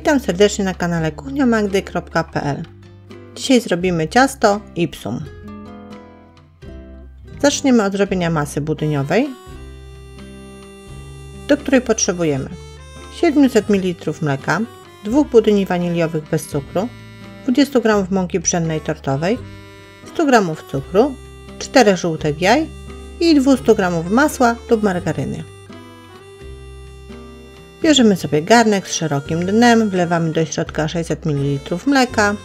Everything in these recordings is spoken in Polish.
Witam serdecznie na kanale kuchniamagdy.pl. Dzisiaj zrobimy ciasto ipsum. Zaczniemy od zrobienia masy budyniowej, do której potrzebujemy 700 ml mleka, 2 budyni waniliowych bez cukru, 20 g mąki pszennej tortowej, 100 g cukru, 4 żółtek jaj i 200 g masła lub margaryny. Bierzemy sobie garnek z szerokim dnem, wlewamy do środka 600 ml mleka,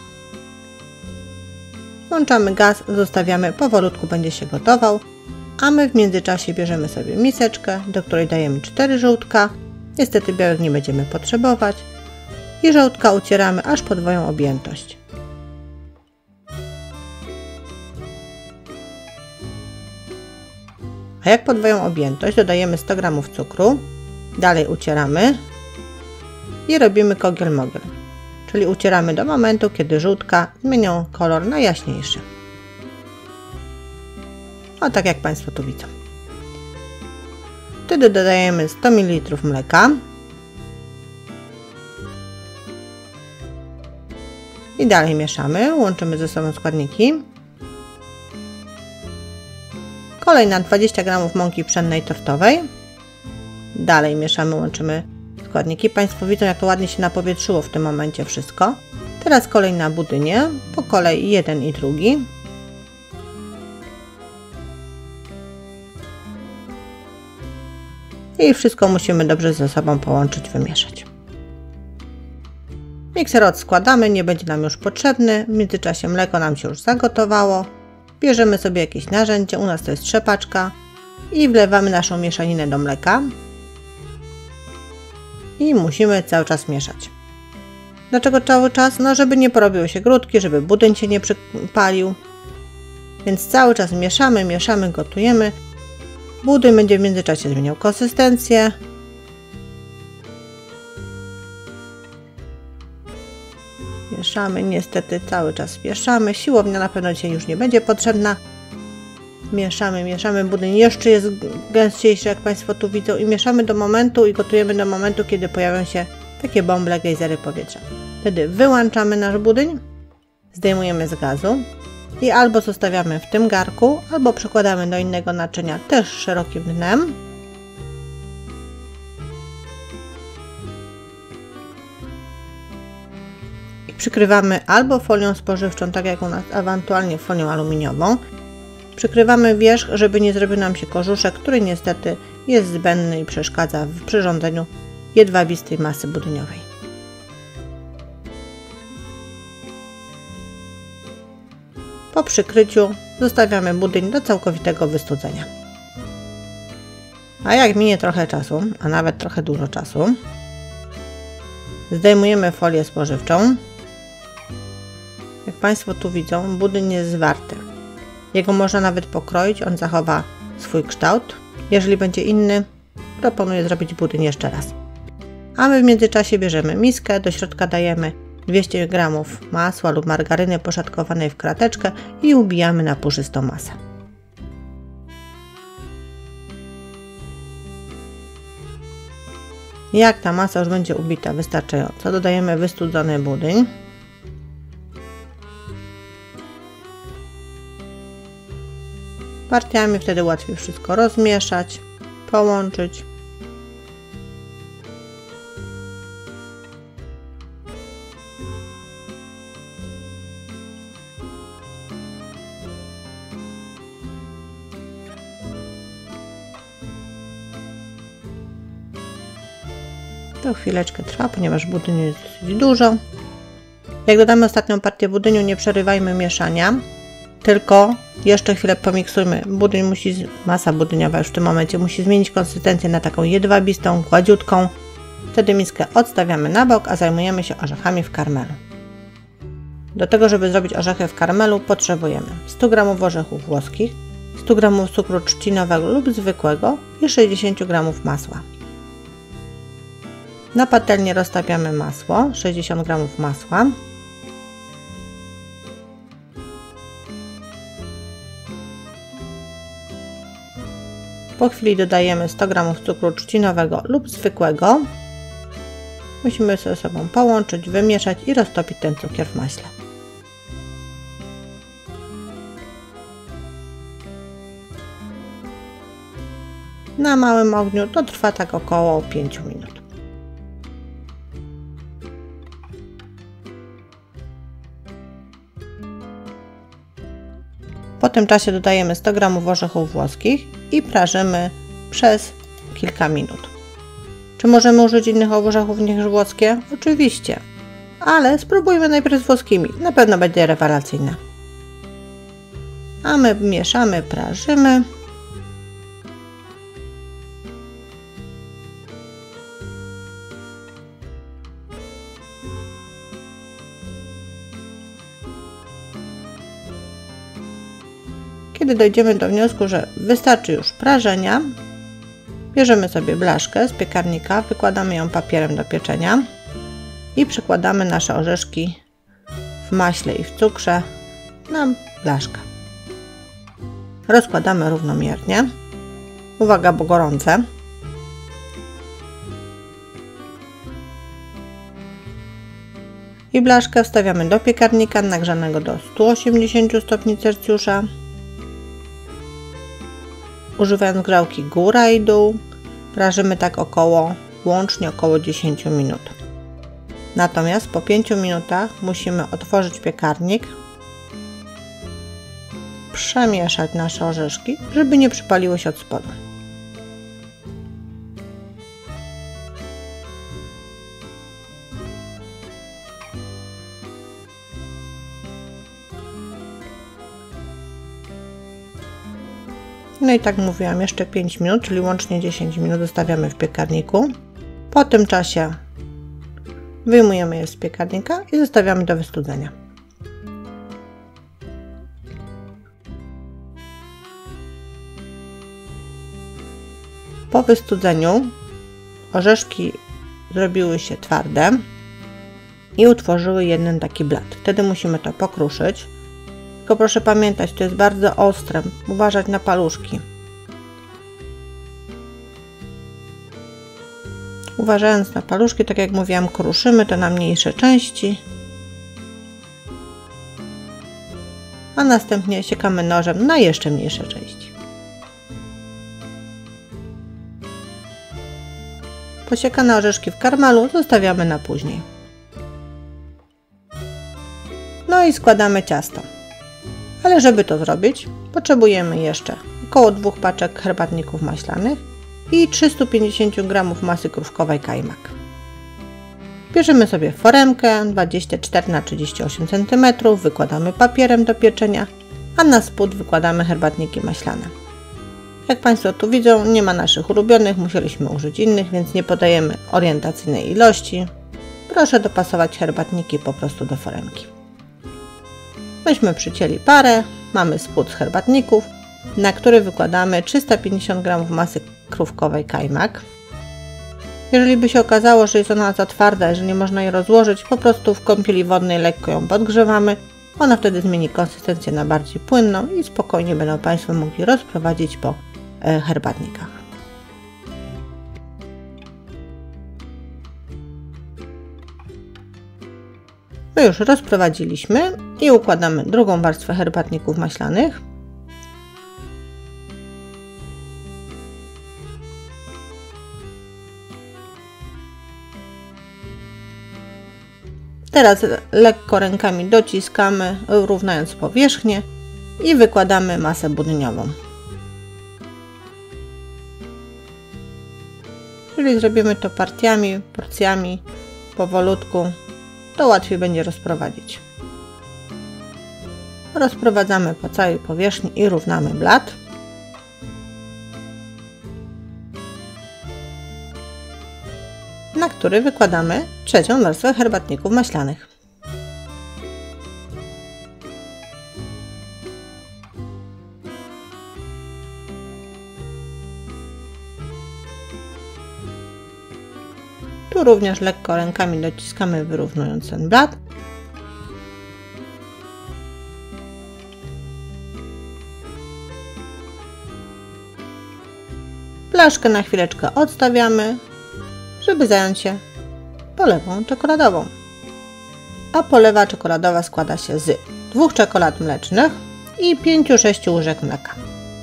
włączamy gaz, zostawiamy, powolutku będzie się gotował, a my w międzyczasie bierzemy sobie miseczkę, do której dajemy 4 żółtka, niestety białek nie będziemy potrzebować, i żółtka ucieramy aż podwoją objętość. A jak podwoją objętość, dodajemy 100 g cukru, dalej ucieramy i robimy kogiel-mogiel, czyli ucieramy do momentu, kiedy żółtka zmienią kolor na jaśniejszy. O, tak jak Państwo tu widzą. Wtedy dodajemy 100 ml mleka i dalej mieszamy, łączymy ze sobą składniki. Kolejna 20 g mąki pszennej tortowej. Dalej mieszamy, łączymy składniki. Państwo widzą, jak to ładnie się napowietrzyło w tym momencie wszystko. Teraz kolej na budynie, po kolei jeden i drugi. I wszystko musimy dobrze ze sobą połączyć, wymieszać. Mikser odskładamy, nie będzie nam już potrzebny. W międzyczasie mleko nam się już zagotowało. Bierzemy sobie jakieś narzędzie, u nas to jest trzepaczka, i wlewamy naszą mieszaninę do mleka. I musimy cały czas mieszać. Dlaczego cały czas? No, żeby nie porobiły się grudki, żeby budyń się nie przypalił. Więc cały czas mieszamy, mieszamy, gotujemy. Budyń będzie w międzyczasie zmieniał konsystencję. Mieszamy, niestety cały czas mieszamy. Siłownia na pewno dzisiaj już nie będzie potrzebna. Mieszamy, mieszamy. Budyń jeszcze jest gęściejszy, jak Państwo tu widzą, i mieszamy do momentu i gotujemy do momentu, kiedy pojawią się takie bąble, gejzery powietrza. Wtedy wyłączamy nasz budyń, zdejmujemy z gazu i albo zostawiamy w tym garku, albo przekładamy do innego naczynia, też szerokim dnem. I przykrywamy albo folią spożywczą, tak jak u nas, ewentualnie folią aluminiową. Przykrywamy wierzch, żeby nie zrobił nam się korzuszek, który niestety jest zbędny i przeszkadza w przyrządzeniu jedwabistej masy budyniowej. Po przykryciu zostawiamy budyń do całkowitego wystudzenia. A jak minie trochę czasu, a nawet trochę dużo czasu, zdejmujemy folię spożywczą. Jak Państwo tu widzą, budyń jest zwarty. Jego można nawet pokroić, on zachowa swój kształt. Jeżeli będzie inny, proponuję zrobić budyń jeszcze raz. A my w międzyczasie bierzemy miskę, do środka dajemy 200 g masła lub margaryny poszatkowanej w krateczkę i ubijamy na puszystą masę. Jak ta masa już będzie ubita wystarczająco, dodajemy wystudzony budyń. Partiami wtedy łatwiej wszystko rozmieszać, połączyć. To chwileczkę trwa, ponieważ budyniu jest dosyć dużo. Jak dodamy ostatnią partię budyniu, nie przerywajmy mieszania, tylko jeszcze chwilę pomiksujmy. Masa budyniowa już w tym momencie musi zmienić konsystencję na taką jedwabistą, gładziutką. Wtedy miskę odstawiamy na bok, a zajmujemy się orzechami w karmelu. Do tego, żeby zrobić orzechy w karmelu, potrzebujemy 100 g orzechów włoskich, 100 g cukru trzcinowego lub zwykłego i 60 g masła. Na patelnię roztapiamy masło, 60 g masła. Po chwili dodajemy 100 g cukru trzcinowego lub zwykłego Musimy ze sobą połączyć, wymieszać i roztopić ten cukier w maśle. Na małym ogniu to trwa tak około 5 minut. Po tym czasie dodajemy 100 g orzechów włoskich i prażymy przez kilka minut. Czy możemy użyć innych orzechów niż włoskie? Oczywiście, ale spróbujmy najpierw z włoskimi. Na pewno będzie rewelacyjne. A my mieszamy, prażymy. Kiedy dojdziemy do wniosku, że wystarczy już prażenia, bierzemy sobie blaszkę z piekarnika, wykładamy ją papierem do pieczenia i przykładamy nasze orzeszki w maśle i w cukrze na blaszkę. Rozkładamy równomiernie. Uwaga, bo gorące. I blaszkę wstawiamy do piekarnika nagrzanego do 180 stopni Celsjusza. Używając grzałki góra i dół, prażymy tak łącznie około 10 minut. Natomiast po 5 minutach musimy otworzyć piekarnik, przemieszać nasze orzeszki, żeby nie przypaliły się od spodu. No i tak mówiłam, jeszcze 5 minut, czyli łącznie 10 minut zostawiamy w piekarniku. Po tym czasie wyjmujemy je z piekarnika i zostawiamy do wystudzenia. Po wystudzeniu orzeszki zrobiły się twarde i utworzyły jeden taki blat. Wtedy musimy to pokruszyć. Tylko proszę pamiętać, to jest bardzo ostre, uważać na paluszki. Uważając na paluszki, tak jak mówiłam, kruszymy to na mniejsze części, a następnie siekamy nożem na jeszcze mniejsze części. Posiekane orzeszki w karmalu zostawiamy na później. No i składamy ciasto. Ale żeby to zrobić, potrzebujemy jeszcze około 2 paczek herbatników maślanych i 350 g masy krówkowej kajmak. Bierzemy sobie foremkę 24×38 cm, wykładamy papierem do pieczenia, a na spód wykładamy herbatniki maślane. Jak Państwo tu widzą, nie ma naszych ulubionych, musieliśmy użyć innych, więc nie podajemy orientacyjnej ilości. Proszę dopasować herbatniki po prostu do foremki. Myśmy przycięli parę, mamy spód z herbatników, na który wykładamy 350 g masy krówkowej kajmak. Jeżeli by się okazało, że jest ona za twarda, że nie można jej rozłożyć, po prostu w kąpieli wodnej lekko ją podgrzewamy. Ona wtedy zmieni konsystencję na bardziej płynną i spokojnie będą Państwo mogli rozprowadzić po herbatnikach. My już rozprowadziliśmy i układamy drugą warstwę herbatników maślanych. Teraz lekko rękami dociskamy, równając powierzchnię i wykładamy masę budyniową. Jeżeli zrobimy to partiami, porcjami, powolutku, to łatwiej będzie rozprowadzić. Rozprowadzamy po całej powierzchni i równamy blat. Na który wykładamy trzecią warstwę herbatników maślanych. Tu również lekko rękami dociskamy, wyrównując ten blat. Blaszkę na chwileczkę odstawiamy, żeby zająć się polewą czekoladową. A polewa czekoladowa składa się z 2 czekolad mlecznych i 5-6 łyżek mleka.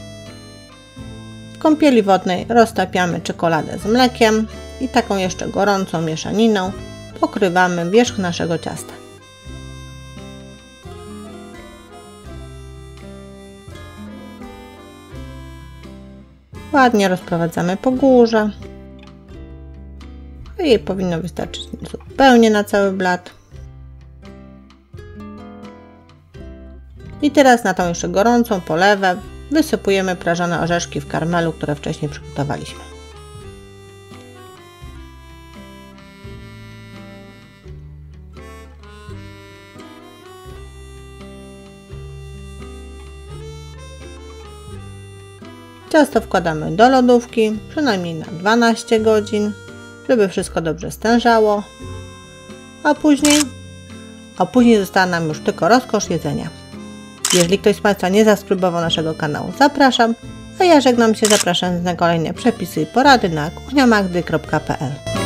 W kąpieli wodnej roztapiamy czekoladę z mlekiem i taką jeszcze gorącą mieszaniną pokrywamy wierzch naszego ciasta. Ładnie rozprowadzamy po górze. Jej powinno wystarczyć zupełnie na cały blat. I teraz na tą jeszcze gorącą polewę wysypujemy prażone orzeszki w karmelu, które wcześniej przygotowaliśmy. Ciasto wkładamy do lodówki, przynajmniej na 12 godzin, żeby wszystko dobrze stężało, a później została nam już tylko rozkosz jedzenia. Jeżeli ktoś z Państwa nie zasubskrybował naszego kanału, zapraszam, a ja żegnam się, zapraszając na kolejne przepisy i porady na kuchniamagdy.pl.